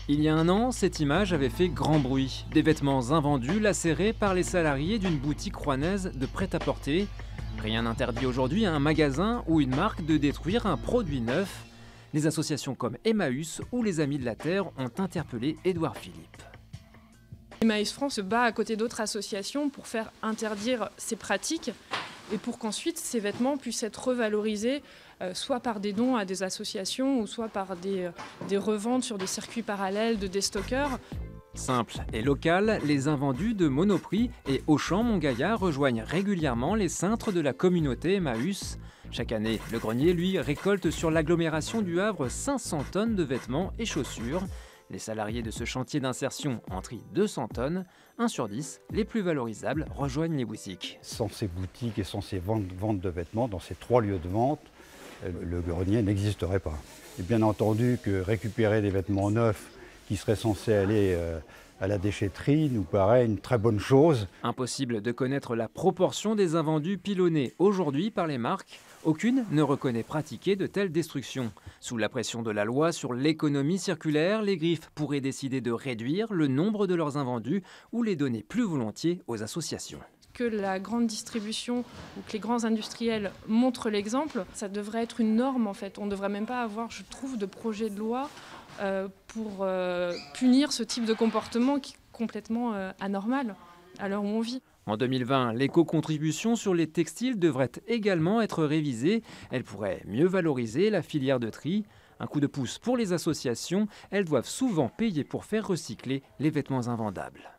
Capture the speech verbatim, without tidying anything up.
Il y a un an, cette image avait fait grand bruit. Des vêtements invendus lacérés par les salariés d'une boutique rouennaise de prêt-à-porter. Rien n'interdit aujourd'hui à un magasin ou une marque de détruire un produit neuf. Les associations comme Emmaüs ou les Amis de la Terre ont interpellé Édouard Philippe. Emmaüs France se bat à côté d'autres associations pour faire interdire ces pratiques et pour qu'ensuite ces vêtements puissent être revalorisés euh, soit par des dons à des associations ou soit par des, euh, des reventes sur des circuits parallèles de déstockeurs. Simple et local, les invendus de Monoprix et Auchan Montgaillard rejoignent régulièrement les cintres de la communauté Emmaüs. Chaque année, le grenier, lui, récolte sur l'agglomération du Havre cinq cents tonnes de vêtements et chaussures. Les salariés de ce chantier d'insertion en trient deux cents tonnes. un sur dix, les plus valorisables, rejoignent les boutiques. Sans ces boutiques et sans ces ventes, ventes de vêtements, dans ces trois lieux de vente, le grenier n'existerait pas. Et bien entendu que récupérer des vêtements neufs qui seraient censés aller euh, à la déchetterie nous paraît une très bonne chose. Impossible de connaître la proportion des invendus pilonnés aujourd'hui par les marques. Aucune ne reconnaît pratiquer de telles destructions. Sous la pression de la loi sur l'économie circulaire, les griffes pourraient décider de réduire le nombre de leurs invendus ou les donner plus volontiers aux associations. Que la grande distribution ou que les grands industriels montrent l'exemple, ça devrait être une norme en fait. On ne devrait même pas avoir, je trouve, de projet de loi euh, pour euh, punir ce type de comportement qui est complètement euh, anormal à l'heure où on vit. En deux mille vingt, l'éco-contribution sur les textiles devrait également être révisée. Elle pourrait mieux valoriser la filière de tri. Un coup de pouce pour les associations, elles doivent souvent payer pour faire recycler les vêtements invendables.